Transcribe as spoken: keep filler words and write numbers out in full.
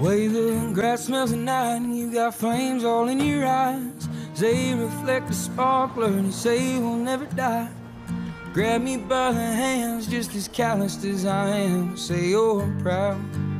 way the grass smells at night and you got flames all in your eyes. They reflect the sparkler and you say we'll never die. Grab me by the hands just as calloused as I am. Say you're proud.